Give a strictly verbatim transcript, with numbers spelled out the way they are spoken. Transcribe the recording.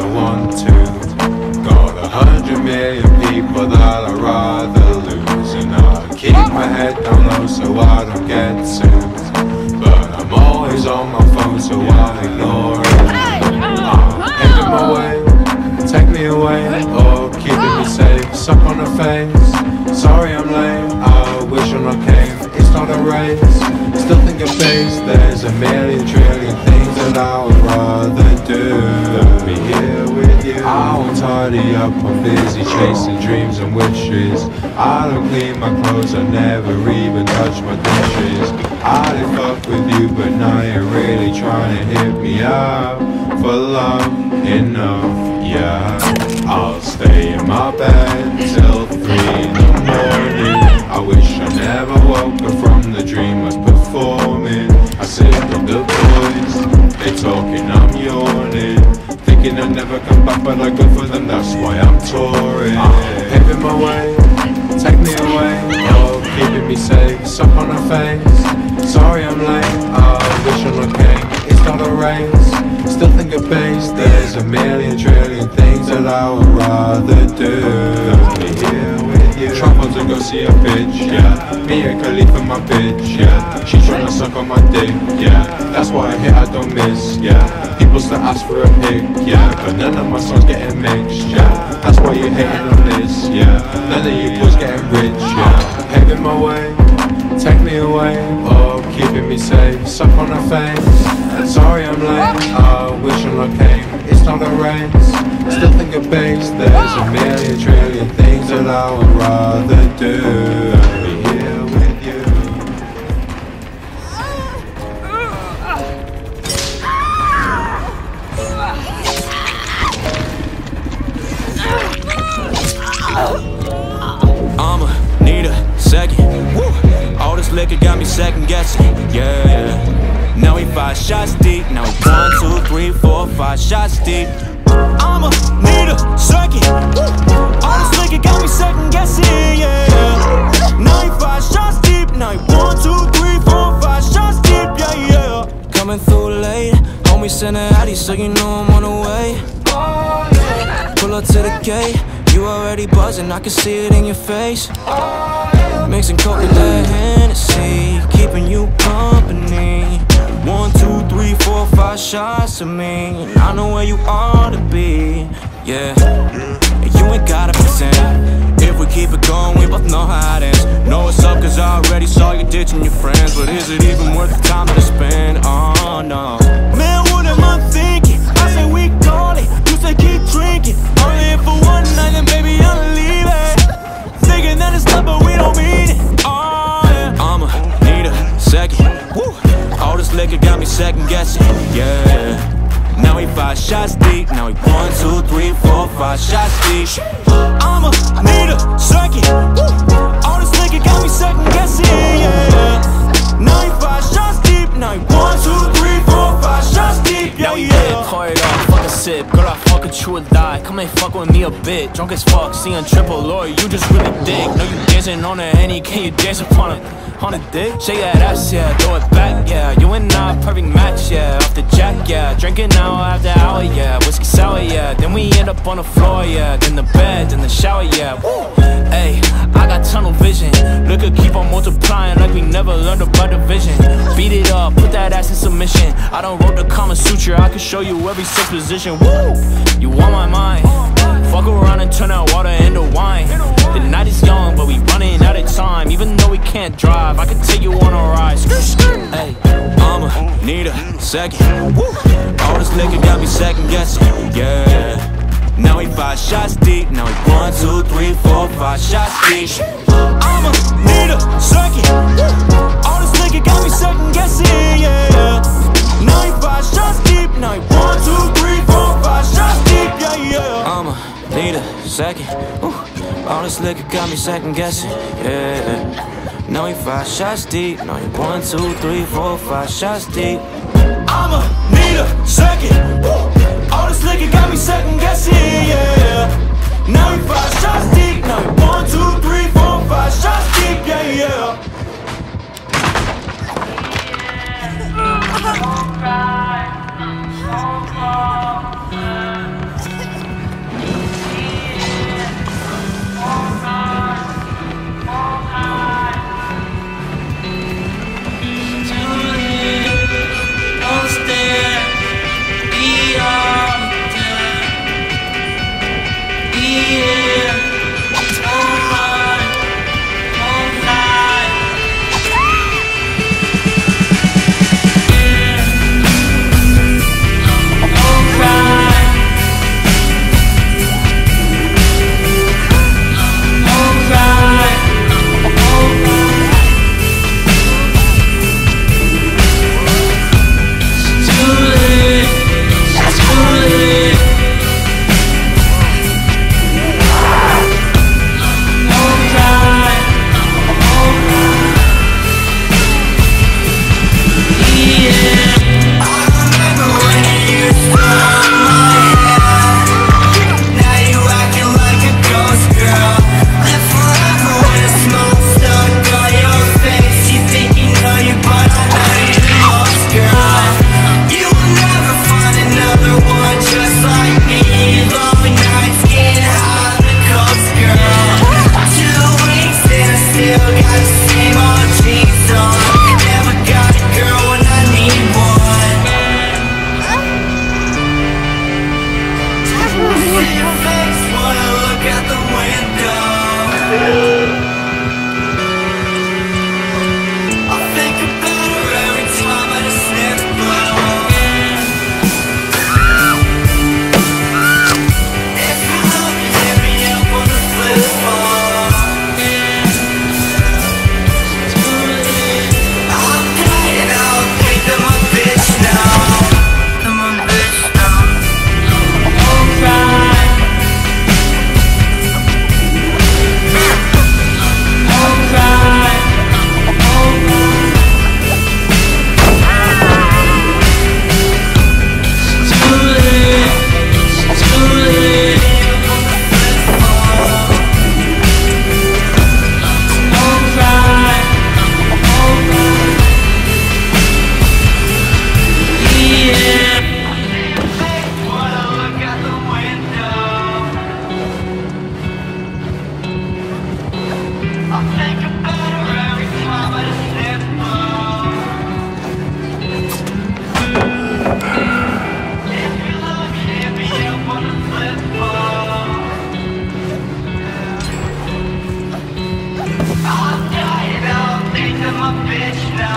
I want to. Got a hundred million people that I'd rather lose, and I keep my head down low so I don't get sued. But I'm always on my phone so I ignore it. I'm paving my way, take me away, or keeping me safe. Suck on the face, sorry I'm late, I wish I came. It's not a race, still think of face. There's a million trillion things that I would rather do than be here with you. I won't tidy up, I'm busy chasing dreams and wishes. I don't clean my clothes, I never even touch my dishes. I did fuck with you, but now you're really trying to hit me up for love enough, yeah. I'll stay in my bed till three in the morning. I wish I never woke up from the dream I was performing. I sit with the boys, they talking, I'm yawning, thinking I'd never come back, but I'm good for them, that's why I'm touring. I'm paving my way, take me away, oh, keeping me safe. Suck on her face, sorry I'm late, I wish I came. It's not a race, still think of bass. There's a million trillion things that I would rather do than be here with you. Travel to go see a bitch, yeah. Me and Khalifa my bitch, yeah. She tryna suck on my dick, yeah. That's why I hit, I don't miss, yeah. People still ask for a pic, yeah, but none of my songs getting mixed, yeah. That's why you're hating on this, yeah. None of you boys getting rich, yeah. Paving my way, take me away, oh, keeping me safe. Suck on her face, sorry I'm late, I wish I came. It's not a race, still think of bass. There's a million trillion things that I would rather do than be here with you. I'ma need a second. Woo. All this liquor got me second guessing. Yeah, yeah. Now he five shots deep. Now he one, two, three, four, five shots deep. I'ma need a second. Woo. All this liquor got me second guessing. Yeah, yeah. Now he five shots deep. Now he one, two, three, four, five shots deep. Yeah, yeah. Coming through late, homie send a Addy, so you know I'm on the way. Pull up to the gate, you already buzzing, I can see it in your face. Mixing coke with that Hennessy, keeping you company. One, two, three, four, five shots of me, and I know where you ought to be. Yeah, and you ain't gotta pretend. If we keep it going, we both know how it ends. Know what's up, cause I already saw you ditching your friends. But is it even worth the time to spend? Oh no. Man, what am I thinking? I say we call it, you say keep drinking. Only here for one night, then baby I'm leaving. Thinking that it's love, but we don't mean it. Oh yeah. I'ma need a second. Woo. All this liquor got me second guessing. Yeah. Now he five shots deep. Now he one, two, three, four, five shots deep. I'ma need a second. Woo. All this liquor got me second guessing. Yeah. Now he five shots deep. Now he one, two, three, four, five shots deep. Yeah, yeah. Pour it up, fuck a sip. Girl, I fuck with you or die. Come and fuck with me a bit. Drunk as fuck, seeing triple Laurie. You just really dig. Know you dancing on a Henny. Can you dance upon a on a dick? Shake that ass, yeah, throw it back, yeah. You and I, perfect match, yeah. Off the jack, yeah. Drinking now after hour, yeah. Whiskey sour, yeah. Then we end up on the floor, yeah. Then the bed, then the shower, yeah. Woo. Hey, I got tunnel vision. Look at keep on multiplying like we never learned about division. Beat it up, put that ass in submission. I done wrote the Kama Sutra, I can show you every sex position. Woo! You on my mind. Fuck around and turn that water into wine. The night is young, but we running out of time. Even though we can't drive, I can take you on a ride. Hey, I'ma need a second. Woo. All this liquor got me second guessing. Yeah. Now he five shots deep. Now he one, two, three, four, five shots deep. I'ma need a second. Woo. All this liquor got me second guessing. Yeah. Now he five shots deep. Now he one, two, three, four, five shots deep. Yeah, yeah. I'ma need a second. Woo. All this liquor got me second guessing. Yeah. Now he five shots deep. Now he one, two, three, four, five shots deep. I'ma need a second. Woo. All this liquor got me second guessing. Yeah. Now he five shots deep. Now he one, two, three, four, five shots deep. Yeah, yeah. bitch now.